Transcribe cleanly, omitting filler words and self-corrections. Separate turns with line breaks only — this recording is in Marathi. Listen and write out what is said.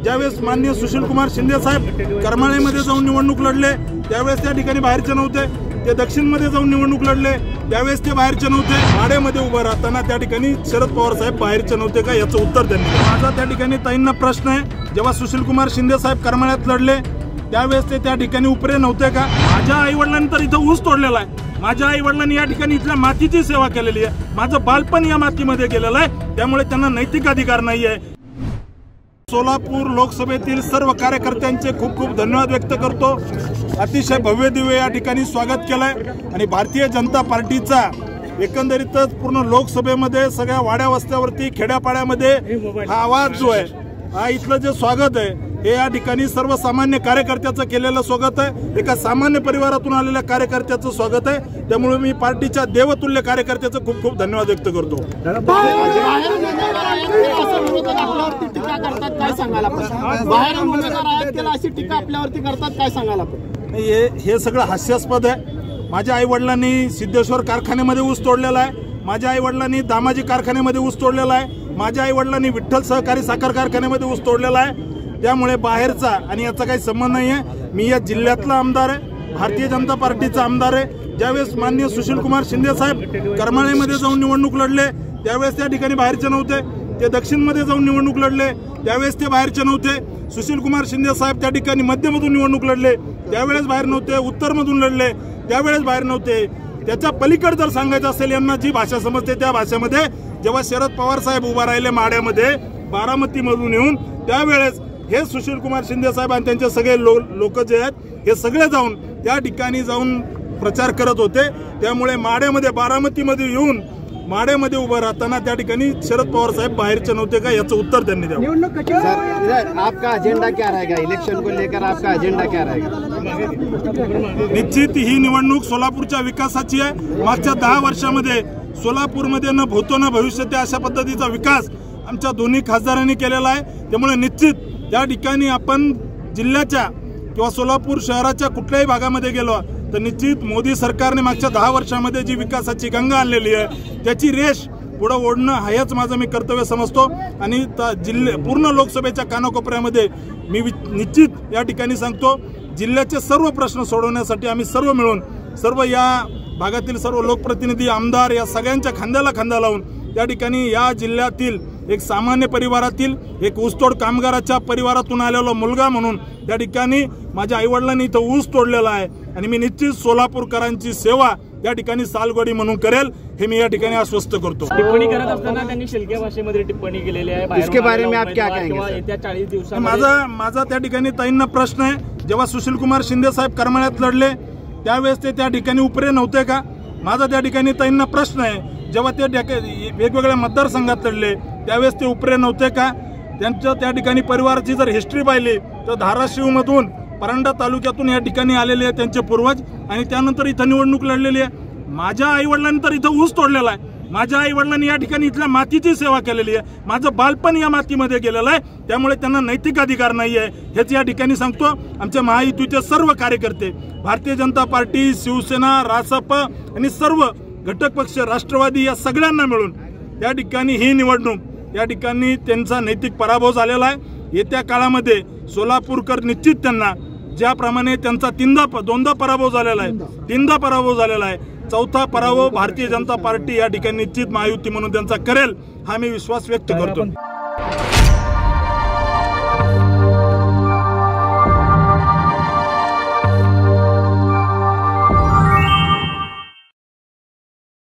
ज्यावेळेस माननीय सुशीलकुमार शिंदे साहेब करमाळेमध्ये जाऊन निवडणूक लढले त्यावेळेस त्या ठिकाणी बाहेरचे नव्हते, ते दक्षिणमध्ये जाऊन निवडणूक लढले त्यावेळेस ते बाहेरचे नव्हते, माड्यामध्ये उभं राहताना त्या ठिकाणी शरद पवार साहेब बाहेरचे नव्हते का, याचं उत्तर त्यांनी. माझा त्या ठिकाणी ताईंना प्रश्न आहे, जेव्हा सुशीलकुमार शिंदे साहेब करमाळ्यात लढले त्यावेळेस ते त्या ठिकाणी उपरे नव्हते का? माझ्या आईवडिलांनी तर इथं ऊस तोडलेला आहे, माझ्या आईवडिलांनी या ठिकाणी इथल्या मातीची सेवा केलेली आहे, माझं बालपण या मातीमध्ये गेलेलं आहे, त्यामुळे त्यांना नैतिक अधिकार नाही आहे. सोलापूर लोकसभेतील सर्व कार्यकर्त्यांचे खूप खूप धन्यवाद व्यक्त करतो. अतिशय भव्य दिव्य या ठिकाणी स्वागत केलंय आणि भारतीय जनता पार्टीचा एकंदरीतच पूर्ण लोकसभेमध्ये सगळ्या वाड्या वस्त्यावरती खेड्यापाड्यामध्ये हा आवाज जो आहे, हा इथलं जे स्वागत आहे हे या ठिकाणी सर्वसामान्य कार्यकर्त्याचं केलेलं स्वागत आहे, एका सामान्य परिवारातून आलेल्या कार्यकर्त्याचं स्वागत आहे. त्यामुळे मी पार्टीच्या देवतुल्य कार्यकर्त्याचं खूप खूप धन्यवाद व्यक्त करतो. हे सगळं हास्यास्पद आहे. माझ्या आई वडिलांनी सिद्धेश्वर कारखान्यामध्ये ऊस तोडलेला आहे, माझ्या आई वडिलांनी दामाजी कारखान्यामध्ये ऊस तोडलेला आहे, माझ्या आई वडिलांनी विठ्ठल सहकारी साखर कारखान्यामध्ये ऊस तोडलेला आहे. त्यामुळे बाहेरचा आणि याचा काही संबंध नाही आहे. मी या जिल्ह्यातला आमदार आहे, भारतीय जनता पार्टीचा आमदार आहे. ज्यावेळेस माननीय सुशीलकुमार शिंदे साहेब करमाळेमध्ये जाऊन निवडणूक लढले त्यावेळेस त्या ठिकाणी बाहेरचे नव्हते, ते दक्षिणमध्ये जाऊन निवडणूक लढले त्यावेळेस ते बाहेरचे नव्हते. सुशीलकुमार शिंदे साहेब त्या ठिकाणी मध्यमधून निवडणूक लढले त्यावेळेस बाहेर नव्हते, उत्तरमधून लढले त्यावेळेस बाहेर नव्हते. त्याच्या पलीकडे जर सांगायचं असेल यांना जी भाषा समजते त्या भाषेमध्ये, जेव्हा शरद पवार साहेब उभा राहिले माड्यामध्ये बारामतीमधून येऊन त्यावेळेस हे सुशीलकुमार शिंदे साहेब आणि त्यांचे सगळे लोक जे आहेत हे सगळे जाऊन त्या ठिकाणी जाऊन प्रचार करत होते. त्यामुळे माड्यामध्ये बारामतीमध्ये येऊन माड्यामध्ये उभं राहताना त्या ठिकाणी शरद पवार साहेब बाहेरचे नव्हते का, याचं उत्तर त्यांनी द्यावं.
आपका एजेंडा क्या रहेगा इलेक्शन को लेकर, आपका एजेंडा क्या रहेगा?
निश्चित ही निवडणूक सोलापूरच्या विकासाची आहे. मागच्या 10 वर्षामध्ये सोलापूरमध्ये न भूतो न भविष्यते अशा पद्धतीचा विकास आमच्या दोन्ही खासदारांनी केलेला आहे. त्यामुळे निश्चित त्या ठिकाणी आपण जिल्ह्याच्या किंवा सोलापूर शहराच्या कुठल्याही भागामध्ये गेलो तर निश्चित मोदी सरकारने मागच्या 10 वर्षामध्ये जी विकासाची गंगा आणलेली आहे त्याची रेष पुढे ओढणं हेच माझं मी कर्तव्य समजतो. आणि पूर्ण लोकसभेच्या कानाकोपऱ्यामध्ये मी निश्चित या ठिकाणी सांगतो, जिल्ह्याचे सर्व प्रश्न सोडवण्यासाठी आम्ही सर्व मिळून सर्व या भागातील सर्व लोकप्रतिनिधी आमदार या सगळ्यांच्या खांद्याला खांदा लावून त्या ठिकाणी या जिल्ह्यातील एक सामान्य परिवारातील एक ऊसतोड कामगाराच्या परिवारातून आलेला मुलगा म्हणून त्या ठिकाणी माझ्या आईवडिलांनी इथं ऊस तोडलेला आहे आणि मी निश्चित सोलापूरकरांची सेवा त्या ठिकाणी सालगडी म्हणून करेल हे मी या ठिकाणी आश्वस्त करतो.
टिप्पणी करत असताना त्यांनी शिलके भाषेमध्ये टिप्पणी केलेली आहे.
इसके बारे में आप क्या कहेंगे?
येत्या 40 दिवसात
माझा त्या ठिकाणी ताईंना प्रश्न आहे, जेव्हा सुशीलकुमार शिंदे साहेब करमाळ्यात लढले त्यावेळेस ते त्या ठिकाणी उपरे नव्हते का? माझा त्या ठिकाणी ताईंना प्रश्न आहे, जेव्हा ते वेगवेगळ्या मतदारसंघात लढले त्यावेळेस ते उपरे नव्हते का? त्यांच्या त्या ठिकाणी परिवाराची जर हिस्ट्री पाहिली तर धाराशिवमधून परांडा तालुक्यातून या ठिकाणी आलेले आहे त्यांचे पूर्वज आणि त्यानंतर इथं निवडणूक लढलेली आहे. माझ्या आईवडिलांनी तर इथं ऊस तोडलेला आहे, माझ्या आईवडिलांनी या ठिकाणी इथल्या मातीची सेवा केलेली आहे, माझं बालपण या मातीमध्ये गेलेलं आहे, त्यामुळे त्यांना नैतिक अधिकार नाही आहे हेच या ठिकाणी सांगतो. आमच्या महायुतीचे सर्व कार्यकर्ते, भारतीय जनता पार्टी, शिवसेना, रासप आणि सर्व घटक पक्ष, राष्ट्रवादी या सगळ्यांना मिळून त्या ठिकाणी ही निवडणूक या ठिकाणी त्यांचा नैतिक पराभव झालेला आहे. येत्या काळामध्ये सोलापूरकर निश्चित त्यांना ज्याप्रमाणे त्यांचा दोनदा पराभव झालेला आहे, 3दा पराभव झालेला आहे, 4था पराभव भारतीय जनता पार्टी या ठिकाणी निश्चित महायुती म्हणून त्यांचा करेल हा मी विश्वास व्यक्त करतो.